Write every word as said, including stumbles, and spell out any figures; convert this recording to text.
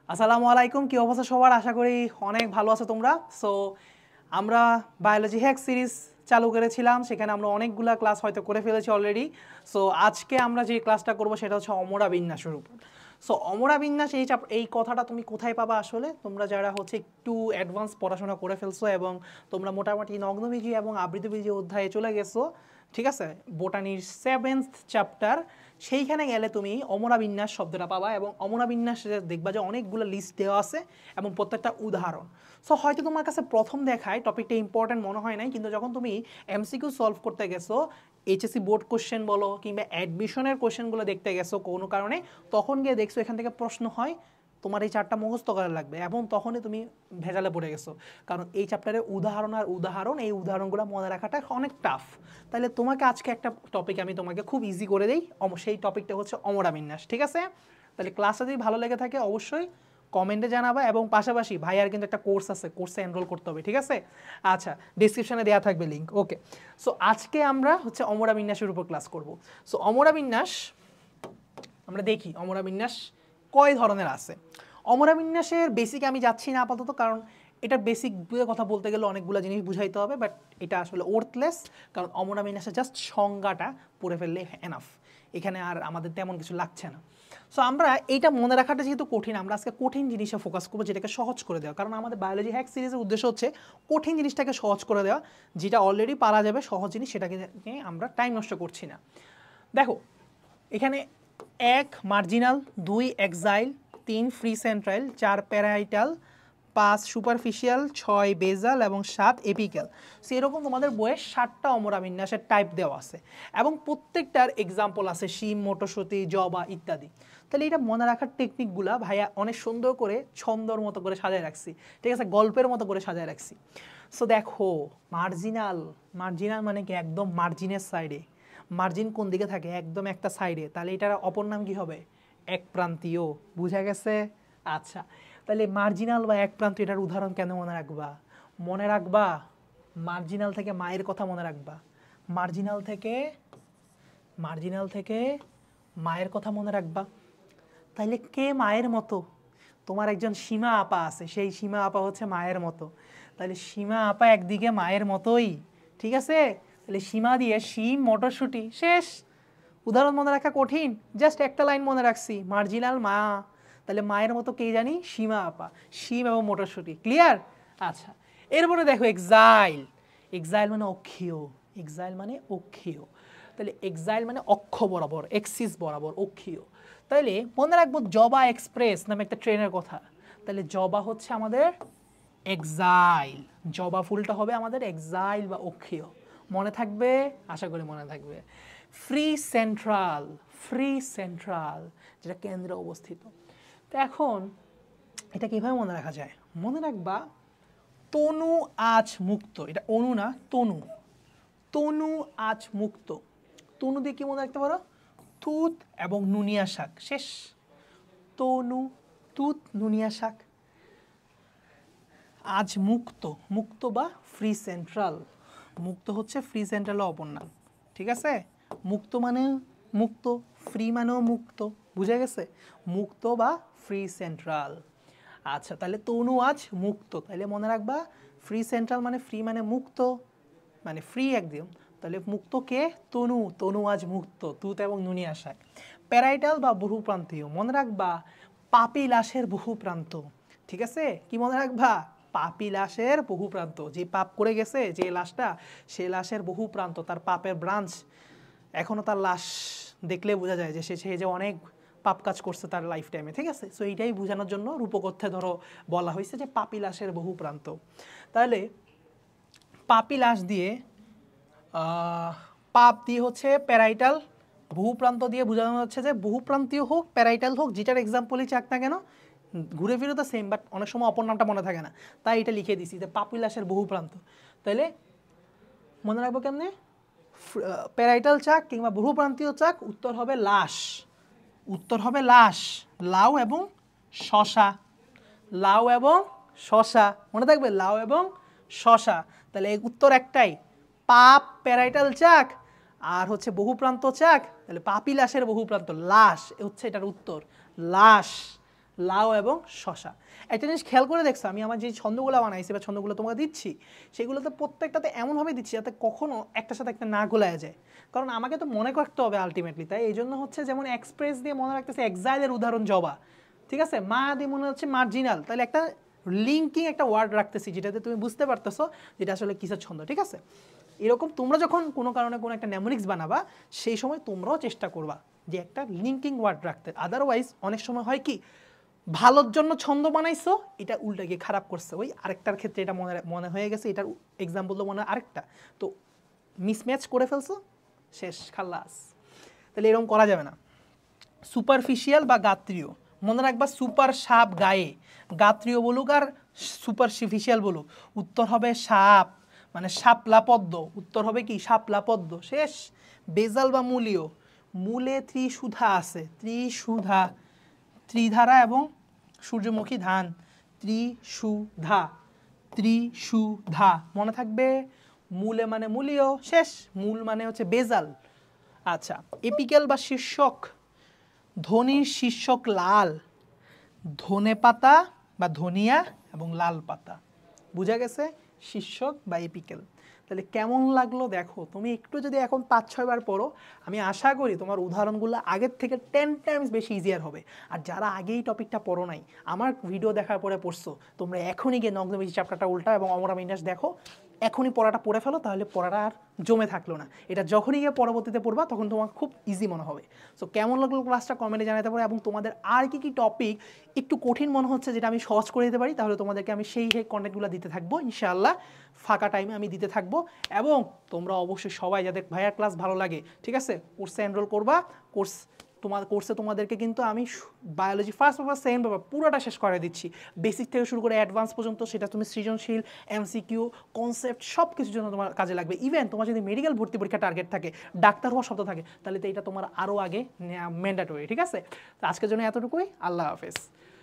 আসসালামু আলাইকুম, কি অবস্থা সবার? আশা করি অনেক ভালো আছো তোমরা। সো আমরা বায়োলজি হ্যাক সিরিজ চালু করেছিলাম, সেখানে আমরা অনেকগুলা ক্লাস হয়তো করে ফেলেছি অলরেডি। সো আজকে আমরা যে ক্লাসটা করব সেটা হচ্ছে অমরা বিন্যাসের উপর। সো অমরা বিন্যাস এই চাপ এই কথাটা তুমি কোথায় পাবা? আসলে তোমরা যারা হচ্ছে একটু অ্যাডভান্স পড়াশোনা করে ফেলছো এবং তোমরা মোটামুটি নগ্নবীজি এবং আবৃতবীজি অধ্যায়ে চলে গেছো, ঠিক আছে, বোটানির সেভেন্থ চ্যাপ্টার, সেইখানে গেলে তুমি অমরা বিন্যাস শব্দটা পাবা এবং অমরা বিন্যাস দেখবা যে অনেকগুলো লিস্ট দেওয়া আছে এবং প্রত্যেকটা উদাহরণ। সো হয়তো তোমার কাছে প্রথম দেখায় টপিকটা ইম্পর্টেন্ট মনে হয় নাই, কিন্তু যখন তুমি এমসিকিউ সলভ করতে গেছো, এইচএসসি বোর্ড কোশ্চেন বলো কিংবা অ্যাডমিশনের কোশ্চেনগুলো দেখতে গেছো কোনো কারণে, তখন গিয়ে দেখছো এখান থেকে প্রশ্ন হয়, তোমার এই চারটা মুখস্থ করা লাগবে এবং তখনই তুমি ভেজালে পড়ে গেছো। কারণ এই চ্যাপ্টারে উদাহরণ আর উদাহরণ, এই উদাহরণগুলো মনে রাখাটা অনেক টাফ। তাহলে তোমাকে আজকে একটা টপিক আমি তোমাকে খুব ইজি করে দিই, সেই টপিকটা হচ্ছে অমরা বিন্যাস, ঠিক আছে? তাহলে ক্লাসটা যদি ভালো লেগে থাকে অবশ্যই কমেন্টে জানাবা এবং পাশাপাশি ভাইয়ার কিন্তু একটা কোর্স আছে, কোর্সে এনরোল করতে হবে, ঠিক আছে? আচ্ছা, ডিসক্রিপশনে দেওয়া থাকবে লিঙ্ক। ওকে, সো আজকে আমরা হচ্ছে অমরা বিন্যাসের উপর ক্লাস করব। সো অমরা বিন্যাস আমরা দেখি অমরা বিন্যাস কয় ধরনের আছে। অমরা বিন্যাসের বেসিক আমি যাচ্ছি না আপাতত, কারণ এটার বেসিক কথা বলতে গেলে অনেকগুলো জিনিস বুঝাইতে হবে, বাট এটা আসলে ওর্থলেস, কারণ অমরা বিন্যাসের জাস্ট সংজ্ঞাটা পড়ে ফেললে এনাফ, এখানে আর আমাদের তেমন কিছু লাগছে না। সো আমরা এইটা মনে রাখাটা যেহেতু কঠিন, আমরা আজকে কঠিন জিনিসে ফোকাস করবো, যেটাকে সহজ করে দেওয়া। কারণ আমাদের বায়োলজি হ্যাক সিরিজের উদ্দেশ্য হচ্ছে কঠিন জিনিসটাকে সহজ করে দেওয়া, যেটা অলরেডি পারা যাবে সহজ জিনিস সেটাকে নিয়ে আমরা টাইম নষ্ট করছি না। দেখো এখানে এক মার্জিনাল, দুই এক্সাইল, তিন ফ্রি সেন্ট্রাইল, চার প্যারাইটাল, পাঁচ সুপারফিশিয়াল, ছয় বেজাল এবং সাত এপিক্যাল। সো এরকম তোমাদের বইয়ে ষাটটা অমরা বিন্যাসের টাইপ দেওয়া আছে এবং প্রত্যেকটার এক্সাম্পল আছে, শিম, মটরশুঁটি, জবা ইত্যাদি। তাহলে এটা মনে রাখার টেকনিকগুলা ভাইয়া অনেক সুন্দর করে ছন্দর মতো করে সাজায় রাখছি, ঠিক আছে, গল্পের মতো করে সাজায় রাখছি। সো দেখো মার্জিনাল, মার্জিনাল মানে কি? একদম মার্জিনের সাইডে। মার্জিন কোন দিকে থাকে? একদম একটা সাইডে। তাহলে এটার অপর নাম কি হবে? এক প্রান্তীয়। বুঝা গেছে? আচ্ছা, তাহলে মার্জিনাল বা এক প্রান্ত, এটার উদাহরণ কেন মনে রাখবা? মনে রাখবা মার্জিনাল থেকে মায়ের কথা মনে রাখবা, মার্জিনাল থেকে মার্জিনাল থেকে মায়ের কথা মনে রাখবা। তাইলে কে মায়ের মতো? তোমার একজন সীমা আপা আছে, সেই সীমা আপা হচ্ছে মায়ের মতো। তাহলে সীমা আপা একদিকে মায়ের মতোই, ঠিক আছে? তাহলে সীমা দিয়ে শিম, মটরশুঁটি, শেষ। উদাহরণ মনে রাখা কঠিন, জাস্ট একটা লাইন মনে রাখছি, মার্জিনাল মা। তাহলে মায়ের মতো কে জানি? সীমা আপা, শিম এবং মটরশুঁটি। ক্লিয়ার? আচ্ছা, এরপরে দেখো এক্সাইল। এক্সাইল মানে অক্ষীয়, এক্সাইল মানে অক্ষীয়। তাহলে এক্সাইল মানে অক্ষ বরাবর, এক্সিস বরাবর, অক্ষীয়। তাহলে মনে রাখবো জবা এক্সপ্রেস নামে একটা ট্রেনের কথা। তাহলে জবা হচ্ছে আমাদের এক্সাইল, জবা ফুলটা হবে আমাদের এক্সাইল বা অক্ষীয়। মনে থাকবে? আশা করি মনে থাকবে। ফ্রি সেন্ট্রাল, ফ্রি সেন্ট্রাল যেটা কেন্দ্রে অবস্থিত। তো এখন এটা কিভাবে মনে রাখা যায়? মনে রাখবা তনু আজ মুক্ত, এটা অনু না, তনু। তনু আজ মুক্ত, তনু দিয়ে কি মনে রাখতে পারো? তুত এবং নুনিয়া শাক, শেষ। তনু, তুত, নুনিয়া শাক। আজ মুক্ত, মুক্ত বা ফ্রি সেন্ট্রাল, মুক্ত হচ্ছে ফ্রি সেন্ট্রালের অপর নাম, ঠিক আছে? মুক্ত মানে মুক্ত, ফ্রি মানেও মুক্ত, বুঝা গেছে? মুক্ত বা ফ্রি সেন্ট্রাল। আচ্ছা, তাহলে তনু আজ মুক্ত, তাহলে মনে রাখবা ফ্রি সেন্ট্রাল মানে ফ্রি মানে মুক্ত, মানে ফ্রি একদম। তাহলে মুক্ত কে? তনু, তনু আজ মুক্ত, তুত এবং নুনিয়া শাক। প্যারাইটাল বা বহুপ্রান্তীয়, মনে রাখবা পাপি লাশের বহুপ্রান্ত, ঠিক আছে? কি মনে রাখবা? পাপি লাশের বহুপ্রান্ত, যে পাপ করে গেছে যে লাশটা, সে লাশের বহুপ্রান্ত, তার পাপের ব্রাঞ্চ, এখনো তার লাশ দেখলে বোঝা যায় যে সে সে যে অনেক পাপ কাজ করছে তার লাইফ টাইমে, ঠিক আছে? সো এইটাই বোঝানোর জন্য রূপকথ্যে ধরো বলা হয়েছে যে পাপি লাশের বহুপ্রান্ত। তাহলে পাপি লাশ দিয়ে, পাপ দিয়ে হচ্ছে প্যারাইটাল, বহুপ্রান্ত দিয়ে বোঝানো হচ্ছে যে বহুপ্রান্তীয় হোক প্যারাইটাল হোক, যেটার এক্সাম্পলই চাক না কেন, ঘুরে ফিরে তো সেম, বাট অনেক সময় অপর নামটা মনে থাকে না, তাই এটা লিখে দিছি যে পাপি লাশের বহুপ্রান্ত। তাহলে মনে রাখবো কেমনে? প্যারাইটাল চাক কিংবা বহুপ্রান্তীয় চাক, উত্তর হবে লাশ, উত্তর হবে লাশ। লাউ এবং শশা, লাউ এবং শশা, মনে থাকবে, লাউ এবং শশা। তাহলে এই উত্তর একটাই, পাপ প্যারাইটাল চাক আর হচ্ছে বহুপ্রান্ত চাক, তাহলে পাপি লাশের বহুপ্রান্ত, লাশ হচ্ছে এটার উত্তর, লাশ, লাউ এবং শশা। একটা জিনিস খেয়াল করে দেখছো, আমি আমার যে ছন্দগুলো বানাইছি বা ছন্দগুলো তোমাকে দিচ্ছি সেগুলোতে প্রত্যেকটাতে এমনভাবে দিচ্ছি যাতে কখনো একটার সাথে একটা না গোলায় যায়, কারণ আমাকে তো মনে রাখতে হবে আলটিমেটলি। তাই এই জন্য হচ্ছে যেমন এক্সপ্রেস দিয়ে মনে রাখতেছে এক্সাইলের উদাহরণ জবা, ঠিক আছে, মা দিয়ে মনে হচ্ছে মার্জিনাল, তাহলে একটা লিঙ্কিং একটা ওয়ার্ড রাখতেছি যেটাতে তুমি বুঝতে পারতেছো যেটা আসলে কিসের ছন্দ, ঠিক আছে। এরকম তোমরা যখন কোনো কারণে কোনো একটা নেমোনিক্স বানাবা সেই সময় তোমরাও চেষ্টা করবা যে একটা লিঙ্কিং ওয়ার্ড রাখতে, আদারওয়াইজ অনেক সময় হয় কি ভালোর জন্য ছন্দ বানাইছো এটা উল্টা গিয়ে খারাপ করছে, ওই আরেকটার ক্ষেত্রে এটা মনে মনে হয়ে গেছে, এটার এক্সাম্পল তো মনে হয় আরেকটা, তো মিসম্যাচ করে ফেলছো, শেষ খালাস। তাহলে এরকম করা যাবে না। সুপারফিশিয়াল বা গাত্রীয়, মনে রাখবা সুপার সাপ গায়ে, গাত্রীয় বলুক আর সুপারফিশিয়াল বলুক, উত্তর হবে সাপ, মানে শাপলা পদ্ম, উত্তর হবে কি শাপলা পদ্ম, শেষ। বেজাল বা মূলীয়, মূলে ত্রিসুধা আছে, ত্রিসুধা, ত্রিধারা এবং সূর্যমুখী ধান, ত্রিসুধা, ত্রিসুধা মনে থাকবে। মূলে মানে মূলীয়, শেষ। মূল মানে হচ্ছে বেজাল। আচ্ছা, এপিক্যাল বা শীর্ষক, ধনির শীর্ষক লাল, ধনে পাতা বা ধনিয়া এবং লাল পাতা, বুঝা গেছে শীর্ষক বা এপিক্যাল। তাহলে কেমন লাগলো দেখো, তুমি একটু যদি এখন পাঁচ ছয় বার পড়ো আমি আশা করি তোমার উদাহরণগুলো আগের থেকে টেন টাইমস বেশি ইজিয়ার হবে। আর যারা আগেই টপিকটা পড়ো নাই, আমার ভিডিও দেখার পরে পড়ছো, তোমরা এখনই গিয়ে নগ্নবীজি চ্যাপ্টারটা উল্টা এবং অমরা বিন্যাস দেখো, এখনই পড়াটা পড়ে ফেলো, তাহলে পড়াটা আর জমে থাকলো না। এটা যখনই গিয়ে পরবর্তীতে পড়বা তখন তোমার খুব ইজি মনে হবে। সো কেমন লাগলো ক্লাসটা কমেন্টে জানাতে পারো, এবং তোমাদের আর কি কি টপিক একটু কঠিন মনে হচ্ছে যেটা আমি সহজ করে দিতে পারি, তাহলে তোমাদেরকে আমি সেই সেই কন্টেন্টগুলো দিতে থাকবো ইনশাআল্লাহ, ফাঁকা টাইমে আমি দিতে থাকবো। এবং তোমরা অবশ্যই সবাই যাদের ভাইয়ার ক্লাস ভালো লাগে, ঠিক আছে, কোর্সে এনরোল করবা। কোর্স তোমার কোর্সে তোমাদেরকে কিন্তু আমি biology first paper second paper পুরোটা শেষ করে দিচ্ছি, বেসিক থেকে শুরু করে অ্যাডভান্স পর্যন্ত। সেটা তুমি সৃজনশীল, এমসিকিউ, কনসেপ্ট সব কিছুর জন্য তোমার কাজে লাগবে। ইভেন তোমার যদি মেডিকেল ভর্তি পরীক্ষা টার্গেট থাকে, ডাক্তার হওয়ার শব্দ থাকে, তাহলে তো এটা তোমার আরও আগে ম্যান্ডেটরি, ঠিক আছে। তো আজকের জন্য এতটুকুই, আল্লাহ হাফেজ।